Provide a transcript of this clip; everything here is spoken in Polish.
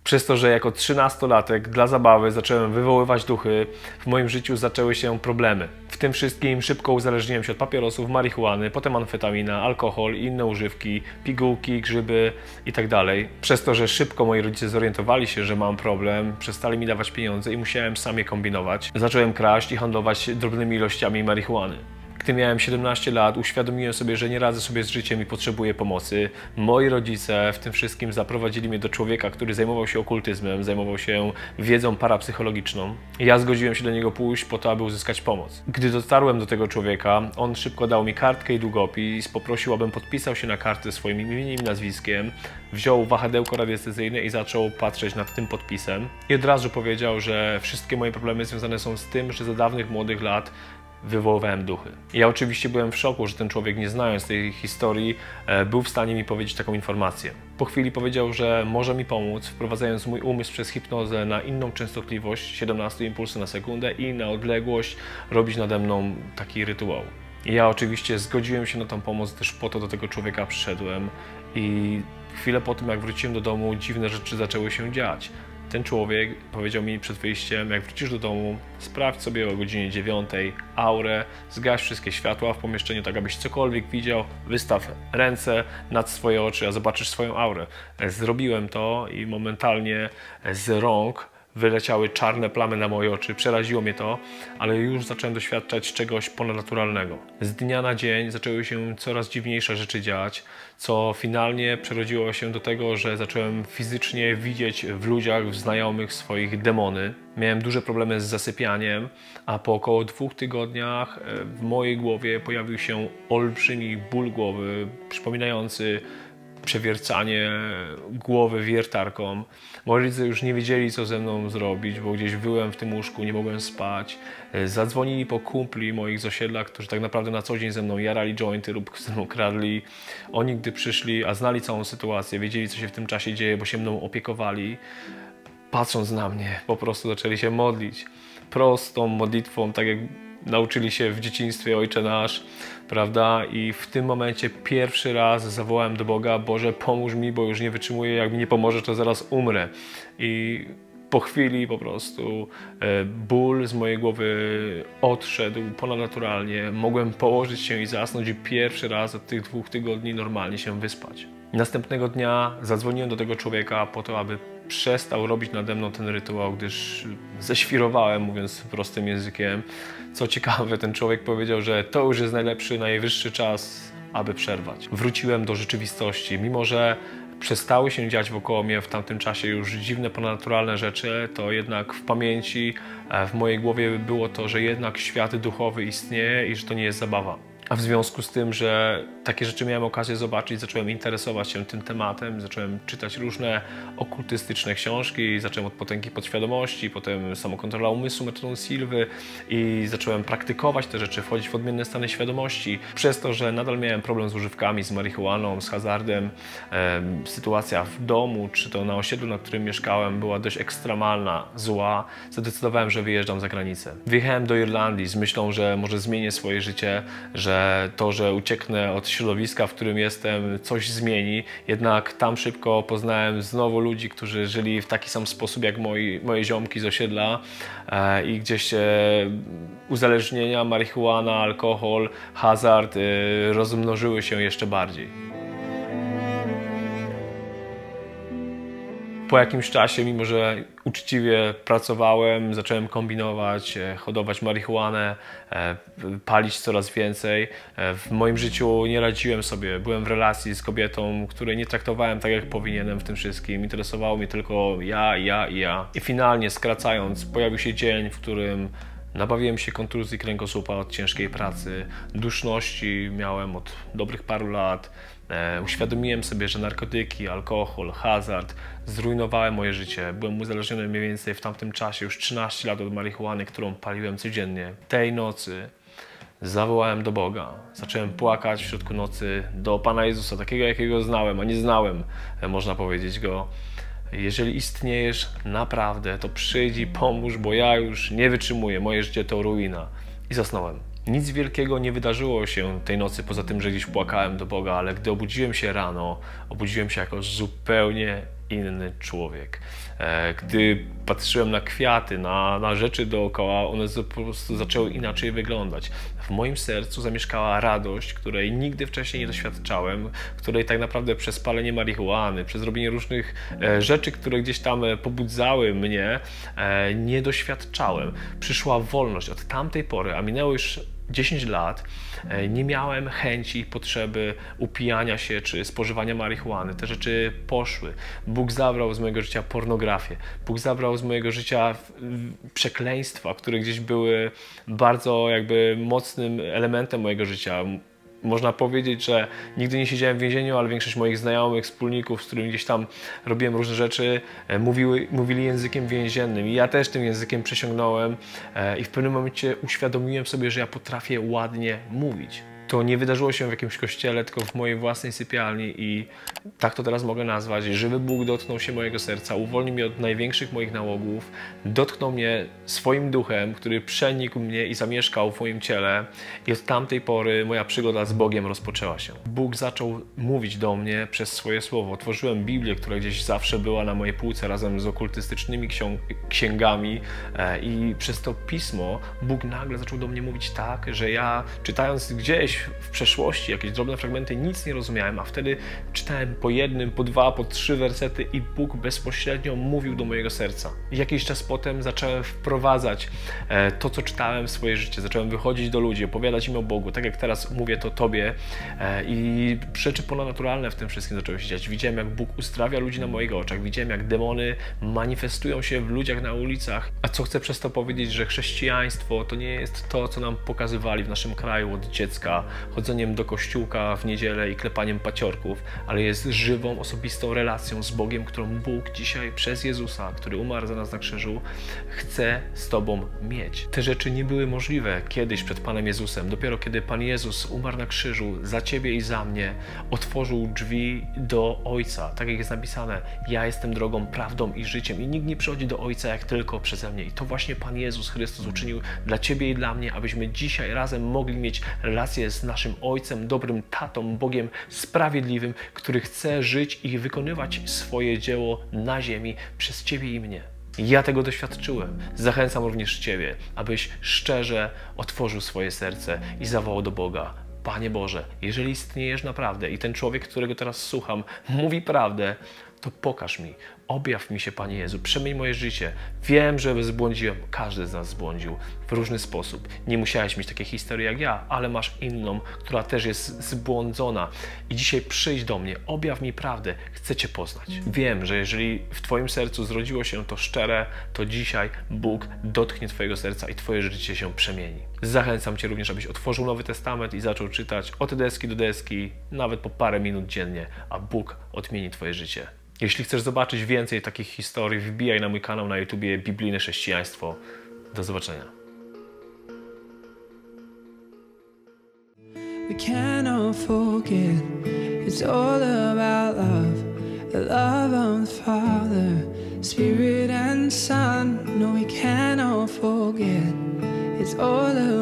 Przez to, że jako 13-latek dla zabawy zacząłem wywoływać duchy, w moim życiu zaczęły się problemy. W tym wszystkim szybko uzależniłem się od papierosów, marihuany, potem amfetamina, alkohol, inne używki, pigułki, grzyby itd. Przez to, że szybko moi rodzice zorientowali się, że mam problem, przestali mi dawać pieniądze i musiałem sam je kombinować. Zacząłem kraść i handlować drobnymi ilościami marihuany. Gdy miałem 17 lat, uświadomiłem sobie, że nie radzę sobie z życiem i potrzebuję pomocy. Moi rodzice w tym wszystkim zaprowadzili mnie do człowieka, który zajmował się okultyzmem, zajmował się wiedzą parapsychologiczną. Ja zgodziłem się do niego pójść po to, aby uzyskać pomoc. Gdy dotarłem do tego człowieka, on szybko dał mi kartkę i długopis, poprosił, abym podpisał się na kartę swoim imieniem i nazwiskiem, wziął wahadełko radiestezyjne i zaczął patrzeć nad tym podpisem. I od razu powiedział, że wszystkie moje problemy związane są z tym, że za dawnych młodych lat wywoływałem duchy. Ja oczywiście byłem w szoku, że ten człowiek, nie znając tej historii, był w stanie mi powiedzieć taką informację. Po chwili powiedział, że może mi pomóc, wprowadzając mój umysł przez hipnozę na inną częstotliwość, 17 impulsy na sekundę i na odległość robić nade mną taki rytuał. Ja oczywiście zgodziłem się na tą pomoc, też po to do tego człowieka przyszedłem i chwilę po tym, jak wróciłem do domu, dziwne rzeczy zaczęły się dziać. Ten człowiek powiedział mi przed wyjściem, jak wrócisz do domu, sprawdź sobie o godzinie 9 aurę, zgaś wszystkie światła w pomieszczeniu, tak abyś cokolwiek widział, wystaw ręce nad swoje oczy, a zobaczysz swoją aurę. Zrobiłem to i momentalnie z rąk wyleciały czarne plamy na moje oczy, przeraziło mnie to, ale już zacząłem doświadczać czegoś ponadnaturalnego. Z dnia na dzień zaczęły się coraz dziwniejsze rzeczy dziać, co finalnie przerodziło się do tego, że zacząłem fizycznie widzieć w ludziach, w znajomych swoich demony. Miałem duże problemy z zasypianiem, a po około 2 tygodniach w mojej głowie pojawił się olbrzymi ból głowy, przypominający przewiercanie głowy wiertarką. Moi rodzice już nie wiedzieli, co ze mną zrobić, bo gdzieś wyłem w tym łóżku, nie mogłem spać. Zadzwonili po kumpli moich z osiedla, którzy tak naprawdę na co dzień ze mną jarali jointy lub ze mną kradli. Oni, gdy przyszli, a znali całą sytuację, wiedzieli, co się w tym czasie dzieje, bo się mną opiekowali, patrząc na mnie, po prostu zaczęli się modlić. Prostą modlitwą, tak jak nauczyli się w dzieciństwie Ojcze Nasz, prawda? I w tym momencie pierwszy raz zawołałem do Boga: Boże, pomóż mi, bo już nie wytrzymuję, jak mi nie pomożesz, to zaraz umrę. I po chwili po prostu ból z mojej głowy odszedł ponadnaturalnie. Mogłem położyć się i zasnąć i pierwszy raz od tych 2 tygodni normalnie się wyspać. Następnego dnia zadzwoniłem do tego człowieka po to, aby przestał robić nade mną ten rytuał, gdyż ześwirowałem, mówiąc prostym językiem. Co ciekawe, ten człowiek powiedział, że to już jest najwyższy czas, aby przerwać. Wróciłem do rzeczywistości, mimo że przestały się dziać wokoło mnie w tamtym czasie już dziwne, ponadnaturalne rzeczy, to jednak w pamięci, w mojej głowie było to, że jednak świat duchowy istnieje i że to nie jest zabawa. A w związku z tym, że takie rzeczy miałem okazję zobaczyć, zacząłem interesować się tym tematem, zacząłem czytać różne okultystyczne książki, zacząłem od potęgi podświadomości, potem samokontrola umysłu metodą Silwy i zacząłem praktykować te rzeczy, wchodzić w odmienne stany świadomości. Przez to, że nadal miałem problem z używkami, z marihuaną, z hazardem, sytuacja w domu, czy to na osiedlu, na którym mieszkałem, była dość ekstremalna, zła, zdecydowałem, że wyjeżdżam za granicę. Wyjechałem do Irlandii z myślą, że może zmienię swoje życie, że to, że ucieknę od środowiska, w którym jestem, coś zmieni. Jednak tam szybko poznałem znowu ludzi, którzy żyli w taki sam sposób jak moje ziomki z osiedla i gdzieś uzależnienia, marihuana, alkohol, hazard rozmnożyły się jeszcze bardziej. Po jakimś czasie, mimo że uczciwie pracowałem, zacząłem kombinować, hodować marihuanę, palić coraz więcej. W moim życiu nie radziłem sobie. Byłem w relacji z kobietą, której nie traktowałem tak, jak powinienem w tym wszystkim. Interesowało mnie tylko ja. I finalnie, skracając, pojawił się dzień, w którym nabawiłem się kontuzji kręgosłupa od ciężkiej pracy, duszności miałem od dobrych paru lat. Uświadomiłem sobie, że narkotyki, alkohol, hazard zrujnowały moje życie. Byłem uzależniony mniej więcej w tamtym czasie już 13 lat od marihuany, którą paliłem codziennie. Tej nocy zawołałem do Boga. Zacząłem płakać w środku nocy do Pana Jezusa, takiego jakiego znałem, a nie znałem, można powiedzieć Go. Jeżeli istniejesz naprawdę, to przyjdź i pomóż, bo ja już nie wytrzymuję, moje życie to ruina. I zasnąłem. Nic wielkiego nie wydarzyło się tej nocy, poza tym, że gdzieś płakałem do Boga, ale gdy obudziłem się rano, obudziłem się jako zupełnie inny człowiek. Gdy patrzyłem na kwiaty, na rzeczy dookoła, one po prostu zaczęły inaczej wyglądać. W moim sercu zamieszkała radość, której nigdy wcześniej nie doświadczałem, której tak naprawdę przez palenie marihuany, przez robienie różnych rzeczy, które gdzieś tam pobudzały mnie, nie doświadczałem. Przyszła wolność od tamtej pory, a minęło już 10 lat, nie miałem chęci i potrzeby upijania się czy spożywania marihuany. Te rzeczy poszły. Bóg zabrał z mojego życia pornografię. Bóg zabrał z mojego życia przekleństwa, które gdzieś były bardzo jakby mocnym elementem mojego życia. Można powiedzieć, że nigdy nie siedziałem w więzieniu, ale większość moich znajomych, wspólników, z którymi gdzieś tam robiłem różne rzeczy, mówili językiem więziennym. I ja też tym językiem przesiągnąłem i w pewnym momencie uświadomiłem sobie, że ja potrafię ładnie mówić. To nie wydarzyło się w jakimś kościele, tylko w mojej własnej sypialni i tak to teraz mogę nazwać. Żywy Bóg dotknął się mojego serca, uwolnił mnie od największych moich nałogów, dotknął mnie swoim duchem, który przenikł mnie i zamieszkał w moim ciele i od tamtej pory moja przygoda z Bogiem rozpoczęła się. Bóg zaczął mówić do mnie przez swoje słowo. Otworzyłem Biblię, która gdzieś zawsze była na mojej półce razem z okultystycznymi księgami i przez to pismo Bóg nagle zaczął do mnie mówić tak, że ja czytając gdzieś w przeszłości jakieś drobne fragmenty nic nie rozumiałem, a wtedy czytałem po jednym, po dwa, po trzy wersety i Bóg bezpośrednio mówił do mojego serca. I jakiś czas potem zacząłem wprowadzać to, co czytałem w swoje życie. Zacząłem wychodzić do ludzi, opowiadać im o Bogu, tak jak teraz mówię to Tobie i rzeczy ponadnaturalne w tym wszystkim zaczęły się dziać. Widziałem, jak Bóg uzdrawia ludzi na moich oczach, widziałem, jak demony manifestują się w ludziach na ulicach. A co chcę przez to powiedzieć, że chrześcijaństwo to nie jest to, co nam pokazywali w naszym kraju od dziecka, chodzeniem do kościółka w niedzielę i klepaniem paciorków, ale jest żywą, osobistą relacją z Bogiem, którą Bóg dzisiaj przez Jezusa, który umarł za nas na krzyżu, chce z Tobą mieć. Te rzeczy nie były możliwe kiedyś przed Panem Jezusem. Dopiero kiedy Pan Jezus umarł na krzyżu za Ciebie i za mnie, otworzył drzwi do Ojca. Tak jak jest napisane, ja jestem drogą, prawdą i życiem i nikt nie przychodzi do Ojca jak tylko przeze mnie. I to właśnie Pan Jezus Chrystus uczynił dla Ciebie i dla mnie, abyśmy dzisiaj razem mogli mieć relację z naszym Ojcem, dobrym Tatą, Bogiem sprawiedliwym, który chce żyć i wykonywać swoje dzieło na ziemi przez Ciebie i mnie. Ja tego doświadczyłem. Zachęcam również Ciebie, abyś szczerze otworzył swoje serce i zawołał do Boga: Panie Boże, jeżeli istniejesz naprawdę i ten człowiek, którego teraz słucham, mówi prawdę, to pokaż mi, objaw mi się, Panie Jezu, przemyj moje życie. Wiem, że zbłądziłem, każdy z nas zbłądził w różny sposób. Nie musiałeś mieć takiej historii jak ja, ale masz inną, która też jest zbłądzona. I dzisiaj przyjdź do mnie, objaw mi prawdę, chcę Cię poznać. Wiem, że jeżeli w Twoim sercu zrodziło się to szczere, to dzisiaj Bóg dotknie Twojego serca i Twoje życie się przemieni. Zachęcam Cię również, abyś otworzył Nowy Testament i zaczął czytać od deski do deski, nawet po parę minut dziennie, a Bóg odmieni Twoje życie. Jeśli chcesz zobaczyć więcej takich historii, wbijaj na mój kanał na YouTubie Biblijne Chrześcijaństwo. Do zobaczenia. We cannot forget, it's all about love, the love of the Father, Spirit and Son. No, we cannot forget, it's all about